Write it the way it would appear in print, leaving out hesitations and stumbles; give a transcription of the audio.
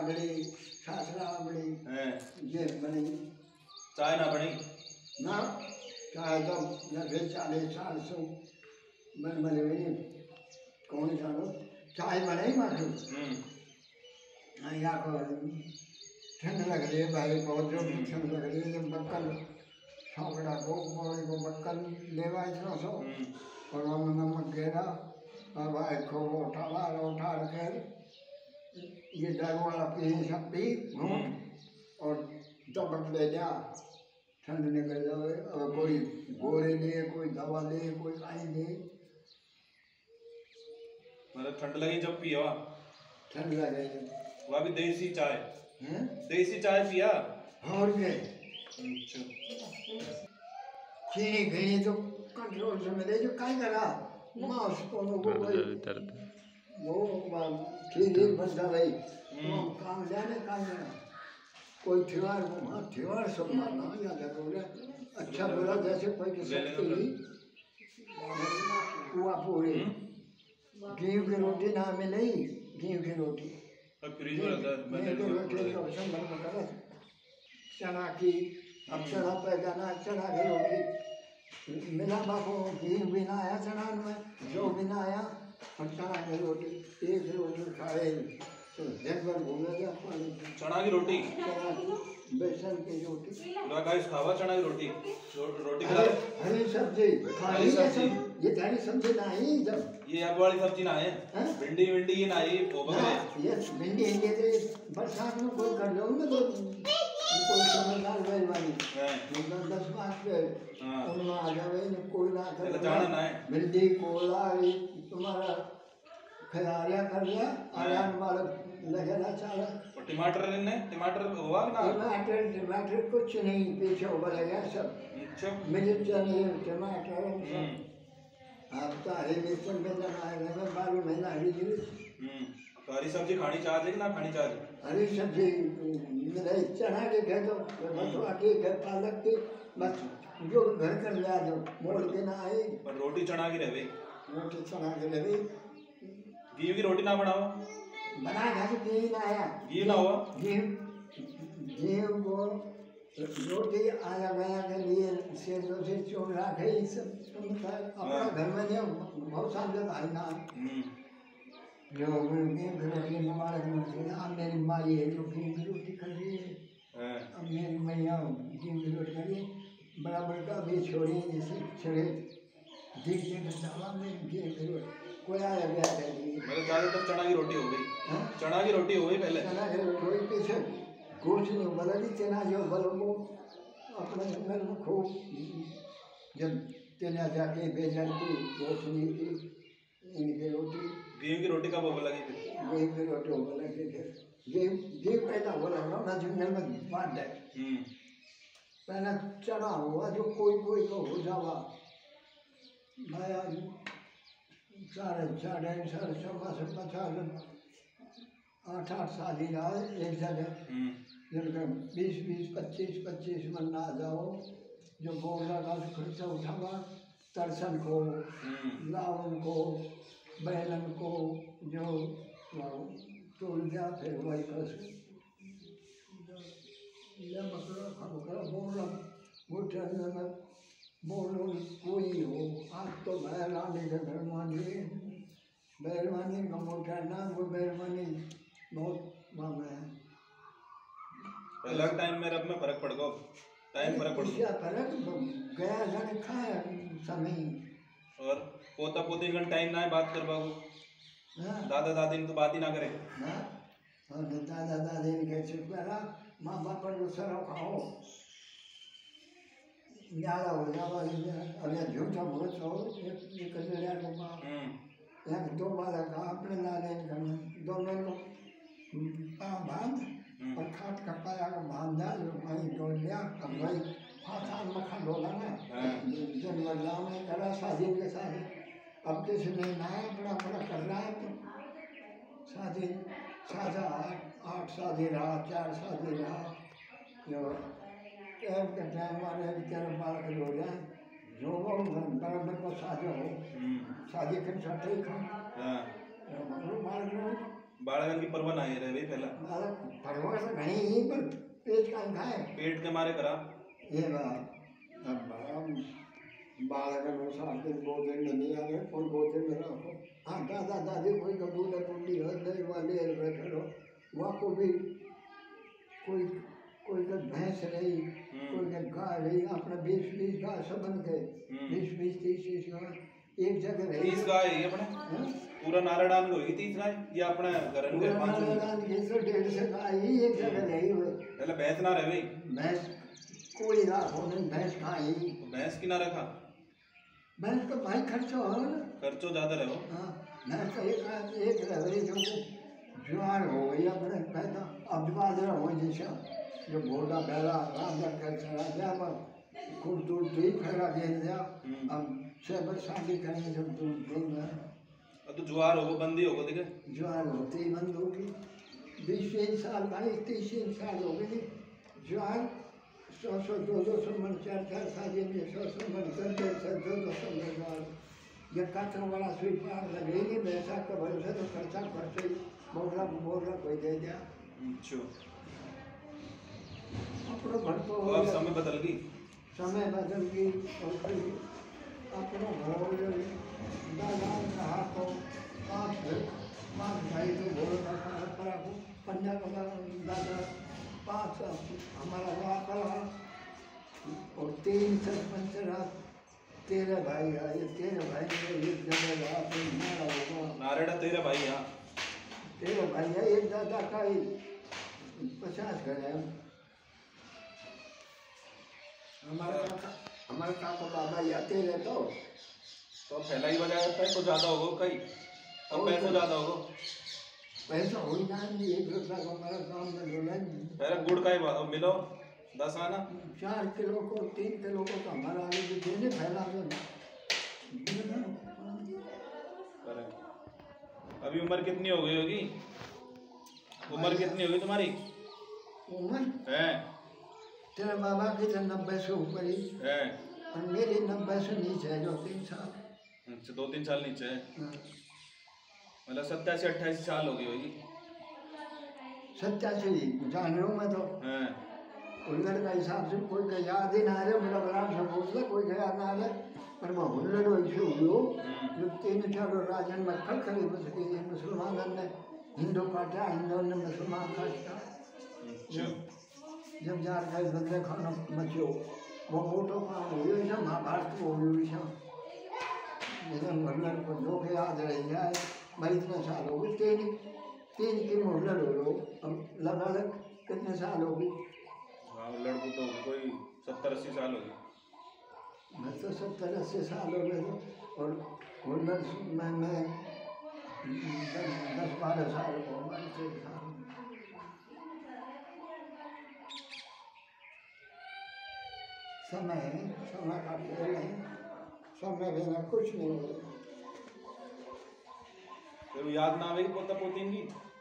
बड़ी सासरा बड़ी ये बनी चाय ना बनी ना चाय तो नब्बे 40 साल से बने हुए कौन जानो चाय बने माखू यहाँ को ठंड लग रही है भाई बहुत जो ठंड लग रही है जब बक्कल छौकड़ा को बक्कल लेवा इतना सो और वहाँ नमक गिरा और भाई को उठा कर ये डर वाला पी सब पी घूम और दबक ले जा ठंड निकल जाए और कोई गोले ले कोई दवा ले कोई आई ले मतलब ठंड लगी जब पिया ठंड लगे वह भी देसी चाय हैं देसी चाय पिया और के अच्छा चीनी घी तो कंट्रोल से मिले जो काय करा मांस को वो ठीक बन जाए तो काम जाने काम कोई त्योहार को हाँ त्योहार सब मानना या जरूर अच्छा बोला जैसे कोई की शक्ति हुआ पूरी गेहूं की रोटी ना मिले गेहूं की रोटी चना की अब चना पैदाना चना की रोटी मिला बाबू गेहूं भी ना आया चना में जो भी ना आया और चना की रोटी एक रोटी खाए तो दिन भर घूमे जा चना की रोटी बेसन की रोटी गाइस खावा चना की रोटी रोटी हरी सब्जी हरी सब्जी ये हरी सब्जी नहीं जब ये अब वाली सब्जी ना है भिंडी भिंडी ये ना है ये भिंडी ये तो बरसात में कोई कर लो ना कोई समझदार बेलवानी 10-5 पे उनमें आ जावे कोई ना कर जाना ना है भिंडी कोला तुम्हारा खयारिया कर लिया आराम वाला लगेगा चाला और टमाटर हुआ ना टमाटर कुछ नहीं पीछे उबल गया सब मिर्च नहीं टमाटर अब तो हरी मिर्च में लगाए बालू में हरी मिर्च तो हरी सब्जी खानी चाहिए कि ना खानी चाहिए हरी सब्जी मेरे चना के घर तो बथुआ के घर पालक के बस जो घर कर लिया जो मोड़ के ना आए पर रोटी चना की रहे रोटी चना के रहे गेहूं की रोटी ना बनाओ बना घर घी ना आया घी ना हुआ गेहूं को रोटी आया गया के लिए से रोटी चोर रखे सब अपना घर में जो बहुत साल आई ना जो गेहूं की रोटी हमारे मेरी माई है जो गेहूं की रोटी कर रही है अब मेरी मैया गेहूं की रोटी कर रही है बराबर का भी छोड़ी जैसे छोड़े दिख जावा में गेहूं की रोटी कोई आया गया मेरे ज़्यादातर चना की रोटी हो गई चना की रोटी हो गई पहले चना की रोटी पीछे गोश्त नहीं उबला नहीं चना जो उबल वो अपने घर में खूब जब चना जाके बेचन की गोश्त नहीं की इनकी रोटी गेहूं की रोटी कब उबल लगी थी गेहूं की रोटी उबल लगी थी गेहूं पैदा हो रहा ना जंगल में बांट दे पहले चना हुआ जो कोई को हो जावा भाया 4.5 से 50 8 साल ही रहा एक जगह जिनका 20-25 मन ना जाओ जो बोल रहा था खर्चा उठावा तरसन को लावन को बैलन को जो तोड़ दिया फिर वही कर बोलो कोई हो आज तो बैरवानी के घर मानिए बैरवानी का मोटा नाम वो बैरवानी बहुत मांगा है अलग टाइम में अब में फर्क पड़ गो टाइम फर्क पड़ गया फर्क गया जाने खाया समय और पोता पोती का टाइम ना है बात कर पाओ दादा दादी तो बात ही ना करे और दादा दादी ने कैसे करा माँ बाप पर दूसरा खाओ ज़्यादा हो जावा अरे झूठा बहुत हो एक कचरिया को एक 2 बार कहा अपने लाने करना दोनों लोग बांध और खाट का पाया को बांधा जो भाई डोल लिया अब भाई फासान मखा डोला ना जब बदलाव में करा शादी के साथ अब किसी ने नया बड़ा कर रहा है तो शादी साझा 8 शादी रहा 4 शादी रहा जो टाइम का टाइम वाले बेचारे बालक हो जाए जो वो बराबर को साझा हो शादी कर सकते ही खाओ बालक बाळगन की परवाह नहीं रहे भाई पहला मारा परवाह से नहीं पर पेट का खाए पेट के मारे करा ये अब बालकन हो साथ दिन दो दिन में नहीं आ रहे और दो दिन में रहो हाँ दादा दादी कोई का दूध पुंडी हृदय वाले बैठे रहो वहाँ को भी कोई कोई का भैंस रही कोई का गाय रही अपना 20-20 गाय सबन के 20-20-30 गाय एक जगह रही 30 गाय है अपने पूरा नारायण को होगी 30 गाय ये अपने घर में 5 150 गाय ही एक जगह रही हुई पहले भैंस ना रहे भाई भैंस कोई रात हो नहीं भैंस खाई भैंस की ना रखा भैंस का भाई खर्चो हो ना खर्चो ज्यादा रहो हाँ भैंस का एक रही जो ज्वार हो गई अपने पैदा अब बाजरा हो जैसा जो घोड़ा पहला राजा कर चला जा खूब दूध ठीक फेरा दे दिया अब 6 वर्ष शादी करेंगे जब दूध देंगे अब तो ज्वार होगा बंदी होगा देखे ज्वार होती ही बंद होगी 20 साल भाई 30 साल हो गई ज्वार 100 200 मन 4 साल में 100 मन कर 200 मन ज्वार ये काटने वाला स्वीकार लगेगी वैसा का भरोसा तो खर्चा खर्चे बोला कोई दे दिया अच्छा अपना घर तो अब समय बदल गई और फिर अपना घर हो गई दादा कहा तो 5 भाई तो बोलो पड़ा पंजा का दादा 5 हमारा वहाँ पड़ा और 3 सरपंच रहा 13 भाई आए 13 भाई में एक जगह रहा तो मारा होगा नारेड़ा 13 भाई यहाँ 13 भाई है एक दादा का ही 50 घर है हमारे काका बाबा आते रहते हो तो पहला ही बजाया था तो ज्यादा होगा कहीं अब पैसा ज्यादा होगा पैसा हो ही ना नहीं 1 रुपया का हमारा काम में डोला पहले गुड़ का ही बात मिलो 10 आना 4 किलो को 3 किलो को तो हमारा आगे जो देने फैला अभी उम्र कितनी हो गई होगी उम्र कितनी होगी तुम्हारी उम्र है तेरे बाबा की तो 90 से ऊपर ही है और मेरी 90 से नीचे है जो 3 साल अच्छा 2-3 साल नीचे है मतलब 87-88 साल हो गई होगी 87 जान रहा हूँ मैं तो हैं हुल्लड़ का हिसाब से कोई का याद ही ना आ रहे मेरा बड़ा से पूछ ले कोई का याद ना आ रहे पर मैं हुल्लड़ वैसे हुई हो जो 3-4 राजन में खड़खड़ी बस गई मुसलमानों ने हिंदू काटा हिंदुओं ने मुसलमान काटा जब जार गए बदले खाना मचो वो फोटो काम हुई ऐसा महाभारत को हुई ऐसा जैसे हुल्लड़ को लोग याद रह जाए भाई इतने साल हो गए 3 की हुल्लड़ हो लो अब लगा लग कितने साल हो गई हाँ लड़कों तो कोई 70-80 साल हो गए मैं तो 70-80 साल हो गए थे और हुल्लड़ मैं 10-12 साल हो गए समय का खेल है समय बिना कुछ नहीं हो फिर याद ना आवेगी पोता पोती की